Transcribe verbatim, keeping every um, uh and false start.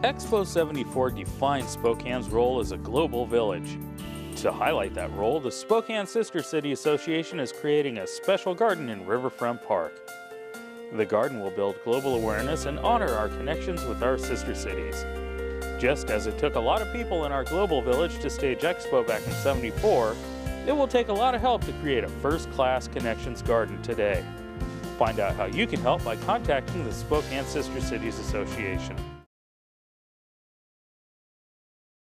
Expo seventy-four defines Spokane's role as a global village. To highlight that role, the Spokane Sister City Association is creating a special garden in Riverfront Park. The garden will build global awareness and honor our connections with our sister cities. Just as it took a lot of people in our global village to stage Expo back in seventy-four, it will take a lot of help to create a first-class connections garden today. Find out how you can help by contacting the Spokane Sister Cities Association.